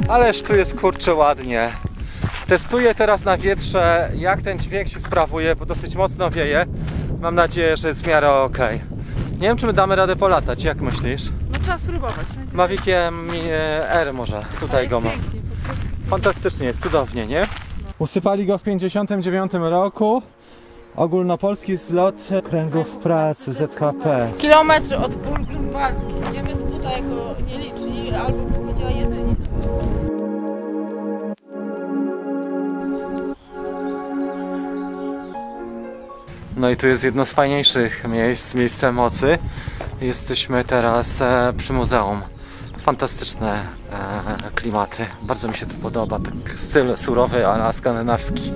Ależ tu jest kurczę ładnie. Testuję teraz na wietrze, jak ten dźwięk się sprawuje, bo dosyć mocno wieje. Mam nadzieję, że jest w miarę ok. Nie wiem, czy my damy radę polatać, jak myślisz? No trzeba spróbować. Maviciem R może, tutaj go ma. Fantastycznie, jest cudownie, nie? Usypali go w 1959 roku. Ogólnopolski zlot kręgów pracy ZHP. Kilometr od pól grunwaldzkich. Idziemy z buta jako nieliczni, albo powiedziała jedyni. No i tu jest jedno z fajniejszych miejsc mocy. Jesteśmy teraz przy muzeum. Fantastyczne klimaty. Bardzo mi się to podoba. Tak styl surowy, ale skandynawski.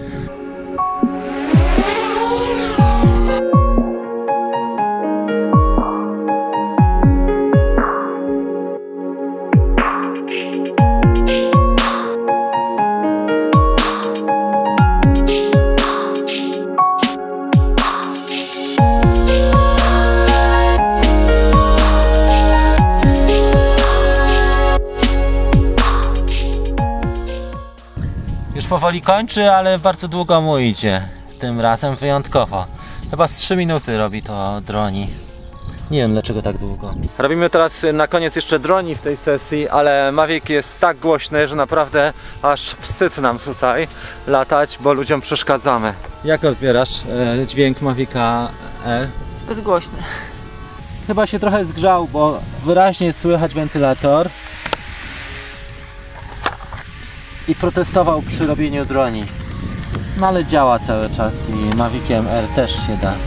Już powoli kończy, ale bardzo długo mu idzie. Tym razem wyjątkowo. Chyba z 3 minuty robi to droni. Nie wiem dlaczego tak długo. Robimy teraz na koniec jeszcze droni w tej sesji, ale Mavic jest tak głośny, że naprawdę aż wstyd nam tutaj latać, bo ludziom przeszkadzamy. Jak odbierasz dźwięk Mavica R? Zbyt głośny. Chyba się trochę zgrzał, bo wyraźnie słychać wentylator. I protestował przy robieniu droni. No ale działa cały czas i Maviciem R też się da.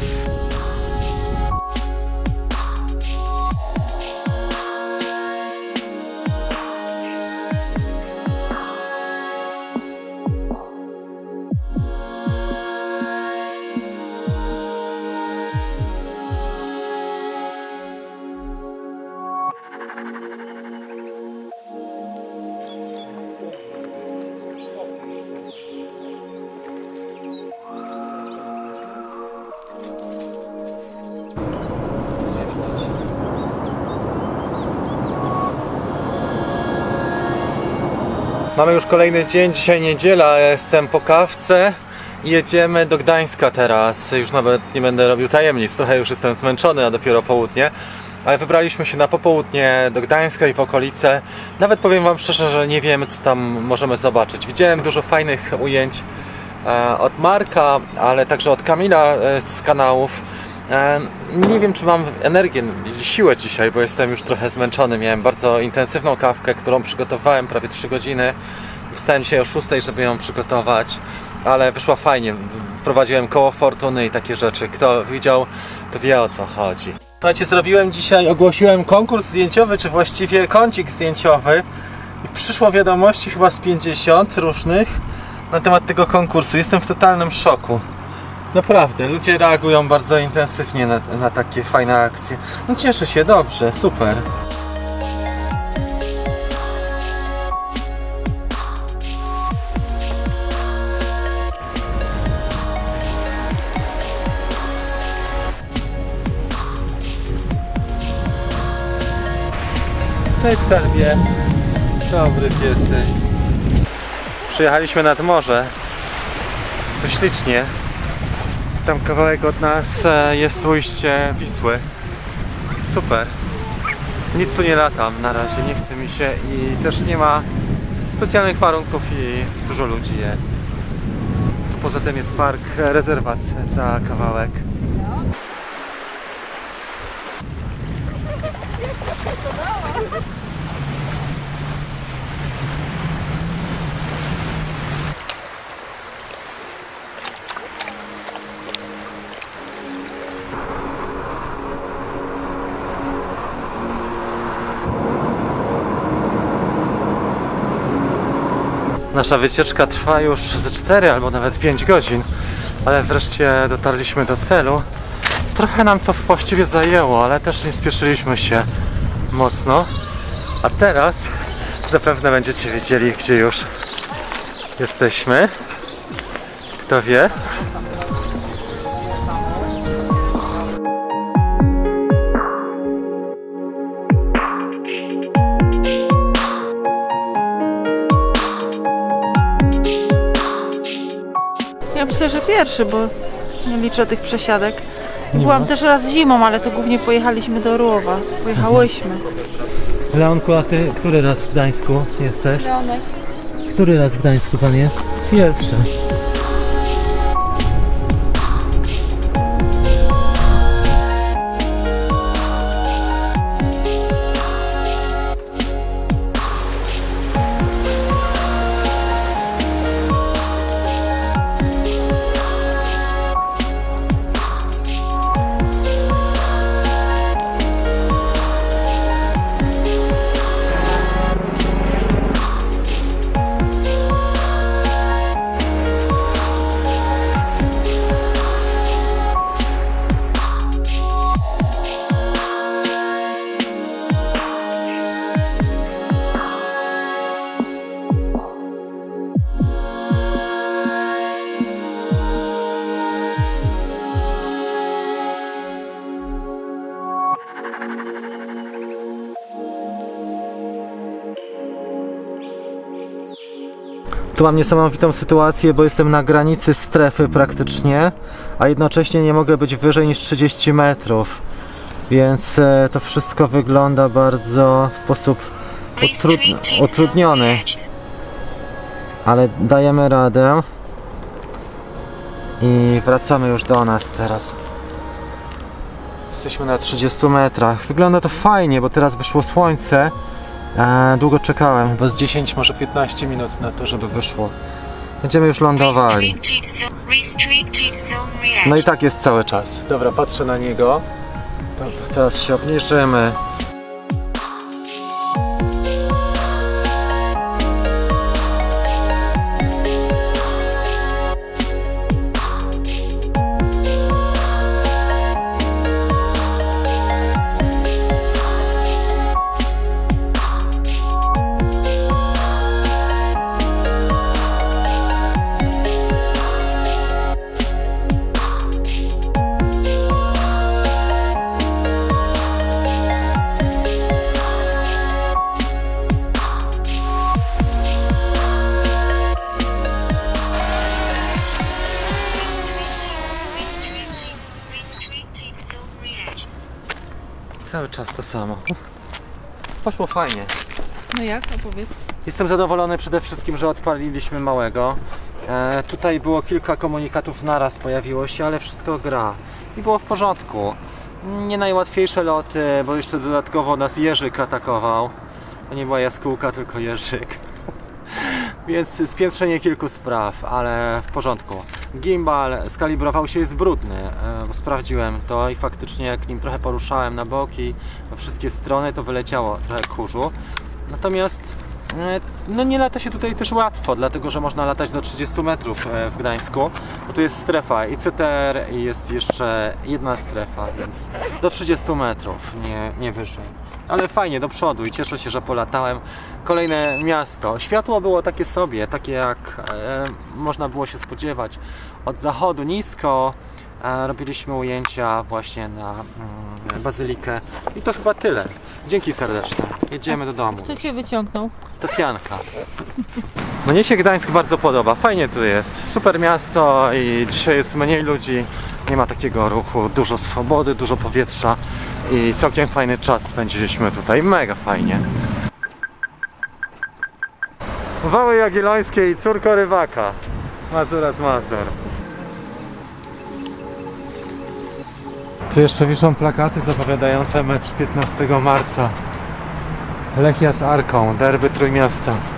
Mamy już kolejny dzień, dzisiaj niedziela, jestem po kawce i jedziemy do Gdańska teraz. Już nawet nie będę robił tajemnic, trochę już jestem zmęczony, a dopiero południe. Ale wybraliśmy się na popołudnie do Gdańska i w okolice. Nawet powiem wam szczerze, że nie wiem co tam możemy zobaczyć. Widziałem dużo fajnych ujęć od Marka, ale także od Kamila z kanałów. Nie wiem czy mam energię i siłę dzisiaj, bo jestem już trochę zmęczony. Miałem bardzo intensywną kawkę, którą przygotowałem prawie 3 godziny. Wstałem dzisiaj o 6, żeby ją przygotować, ale wyszła fajnie. Wprowadziłem koło fortuny i takie rzeczy. Kto widział, to wie o co chodzi. Słuchajcie, zrobiłem dzisiaj, ogłosiłem konkurs zdjęciowy, czy właściwie kącik zdjęciowy. I przyszło wiadomości chyba z 50 różnych na temat tego konkursu. Jestem w totalnym szoku. Naprawdę, ludzie reagują bardzo intensywnie na takie fajne akcje. No cieszę się, dobrze, super. Cześć skarbie. Dobry piesek. Przyjechaliśmy nad morze. Jest to ślicznie. Tam kawałek od nas jest ujście Wisły. Super. Nic tu nie latam na razie, nie chce mi się i też nie ma specjalnych warunków i dużo ludzi jest. Tu poza tym jest park, rezerwat za kawałek. Nasza wycieczka trwa już ze 4 albo nawet 5 godzin, ale wreszcie dotarliśmy do celu. Trochę nam to właściwie zajęło, ale też nie spieszyliśmy się mocno. A teraz zapewne będziecie wiedzieli, gdzie już jesteśmy. Kto wie? Ja myślę, że pierwszy, bo nie liczę tych przesiadek. Nie Byłam ma? też raz zimą, ale to głównie pojechaliśmy do Orłowa. Pojechałyśmy. Leonku, a ty który raz w Gdańsku jesteś? Leonek. Który raz w Gdańsku pan jest? Pierwszy. Tu mam niesamowitą sytuację, bo jestem na granicy strefy praktycznie, a jednocześnie nie mogę być wyżej niż 30 metrów. Więc to wszystko wygląda bardzo w sposób utrudniony. Ale dajemy radę. I wracamy już do nas teraz. Jesteśmy na 30 metrach. Wygląda to fajnie, bo teraz wyszło słońce. Długo czekałem, chyba z 10, może 15 minut na to, żeby wyszło. Będziemy już lądowali. No i tak jest cały czas. Dobra, patrzę na niego. Dobra, teraz się obniżymy. Cały czas to samo. Poszło fajnie. No jak? Opowiedz. Jestem zadowolony przede wszystkim, że odpaliliśmy małego. Tutaj było kilka komunikatów naraz pojawiło się, ale wszystko gra. I było w porządku. Nie najłatwiejsze loty, bo jeszcze dodatkowo nas jeżyk atakował. To nie była jaskółka, tylko jeżyk. Więc spiętrzenie kilku spraw, ale w porządku. Gimbal skalibrował się, jest brudny, bo sprawdziłem to i faktycznie jak nim trochę poruszałem na boki, we wszystkie strony, to wyleciało trochę kurzu. Natomiast no nie lata się tutaj też łatwo, dlatego że można latać do 30 metrów w Gdańsku, bo tu jest strefa ICTR i jest jeszcze jedna strefa, więc do 30 metrów, nie wyżej. Ale fajnie, do przodu i cieszę się, że polatałem. Kolejne miasto. Światło było takie sobie, takie jak można było się spodziewać. Od zachodu nisko. Robiliśmy ujęcia właśnie na bazylikę. I to chyba tyle. Dzięki serdeczne. Jedziemy do domu. Kto cię wyciągnął? Tatianka. Mnie się Gdańsk bardzo podoba. Fajnie tu jest. Super miasto i dzisiaj jest mniej ludzi. Nie ma takiego ruchu. Dużo swobody, dużo powietrza. I całkiem fajny czas spędziliśmy tutaj. Mega fajnie. Wały Jagiellońskie i córko rybaka. Mazura z Mazur. Tu jeszcze wiszą plakaty zapowiadające mecz 15 marca. Lechia z Arką, derby Trójmiasta.